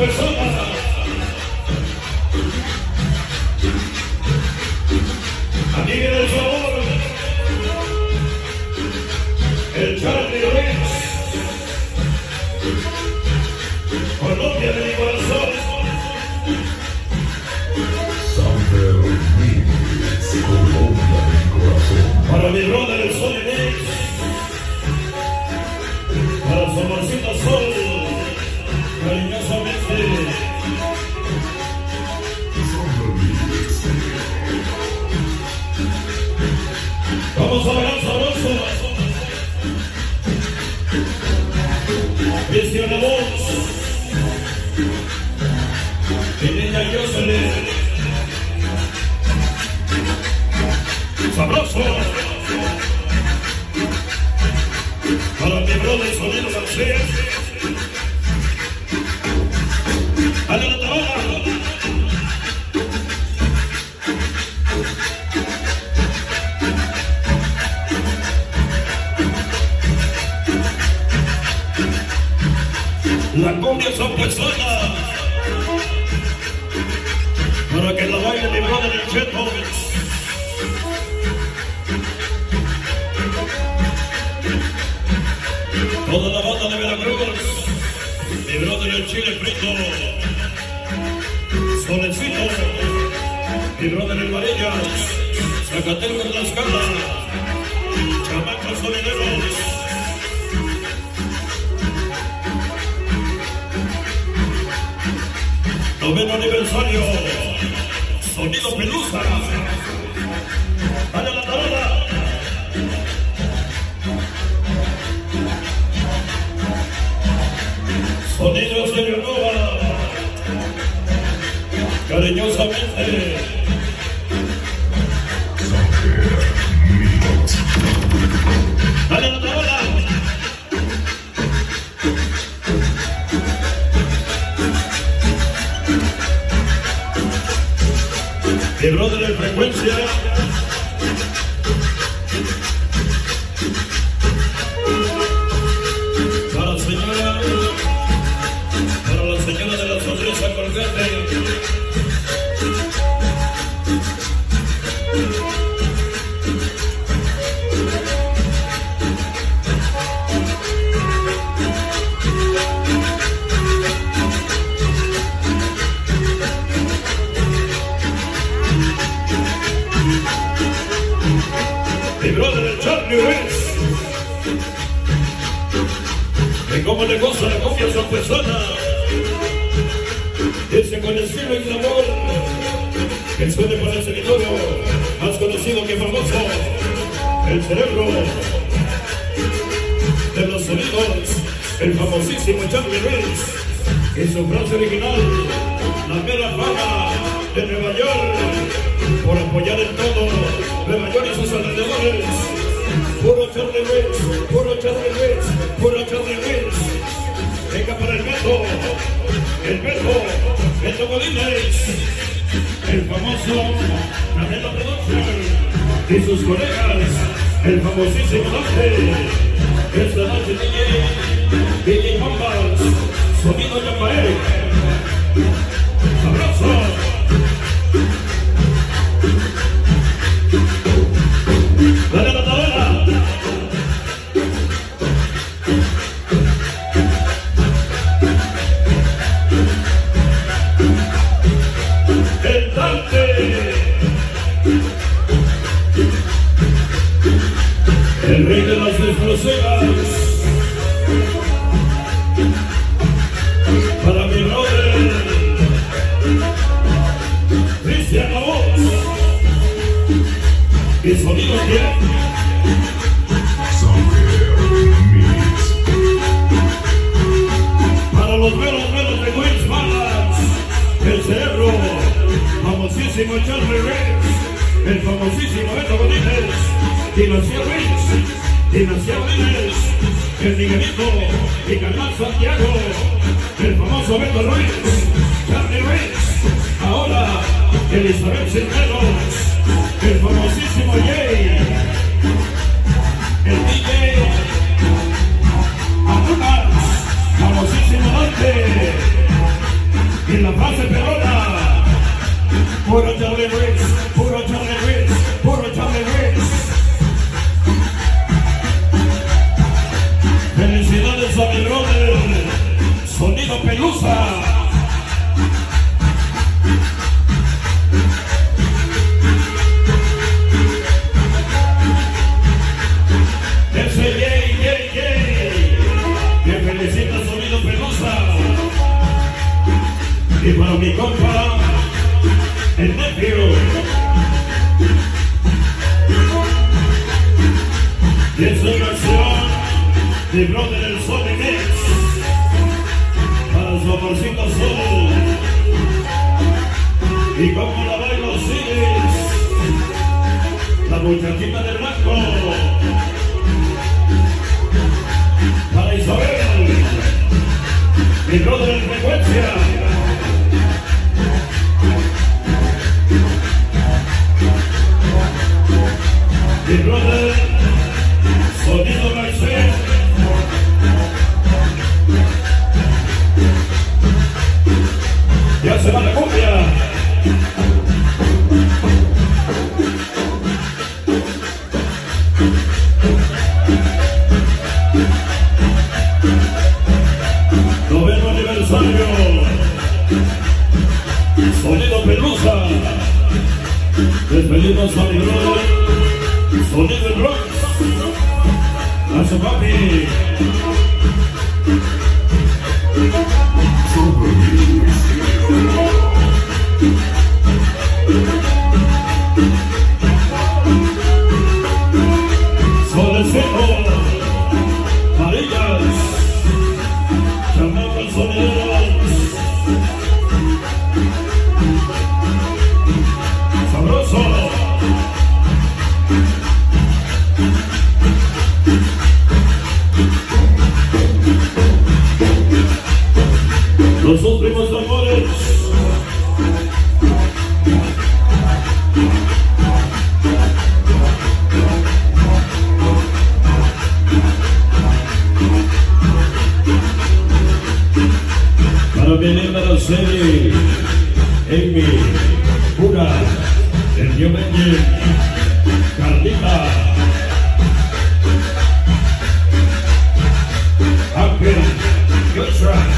persona. Aquí viene el sabor, el Charlie Rich, Colombia de mi corazón. Samper Mix, Colombia de mi corazón. Para mi brother el Sol Mix, para su amorcita Sol, cariñosamente. Vamos a bailar sabroso. Cristian Voz y niña Jocelyn. Sabroso. Para mi brother Sonido García. A la tarola. La cumbia son personas para que la baile mi brother el Cheto. Toda la banda de Veracruz, mi brother el Chile Frito, Solecito, mi brother el Varillas, Zacatecas de la Escala, chamacos sonideros. Noveno aniversario, Sonido Pelusa. Dale a la tarola. Sonido Estéreo Nova. Cariñosamente. Dale a la tarola. Mi brother de frecuencia. Para la señora de la sonrisa colgante. Mi brother el Charlie Rich, que como le goza la cumbia a su persona, dice con estilo y sabor, que suene para el territorio más conocido que famoso, el cerebro de los sonidos, el famosísimo Charlie Rich, y su frase original, la mera fama de Nueva York, por apoyar en todo Nueva York y sus alrededores. Puro Charlie Rich, puro Charlie Rich, puro Charlie Rich. Venga para el Beto Godínez, el famoso Canelo Production y sus colegas, el famosísimo Dante. Esta noche DJ Bombas, Sonido Yampaé. Abrazo. Dale a la tarola. El Dante, el rey de las explosivas. Para mi brother Cristian Voz y Sonido Bien. Para los meros de Queens Balance, el cerebro, famosísimo Charlie Rich, el famosísimo Beto Godínez, Dinastía Rich, Dinastía Godínez, el Miguelito y Carnal Santiago, el famoso Beto Ruiz, Charlie Rich, ahora Elizabeth Cisneros, el famosísimo Jay, el DJ Adunas, famosísimo Dante, Felicidades a mi brother, Sonido Pelusa. Ese yay, yay, yay. Que felicita Sonido Pelusa. Y para mi compa, el nephew. Y es una acción de brother el Sony Mix para su amorcito Sol. Y como la bailo sigues, la muchachita de blanco para Isabel, mi brother en frecuencia. Mi brother Sonido Garcés. Ya se va la cumbia. Noveno aniversario. Sonido Pelusa. Despedimos a mi brother Sonido el Rock. A su papi. Solecito, Marillas, chamacos sonideros, sabroso. Los últimos amores. Para mi linda Araceli, Amy, Pura, el tío Benji, Carlita, Ángel, Joshua.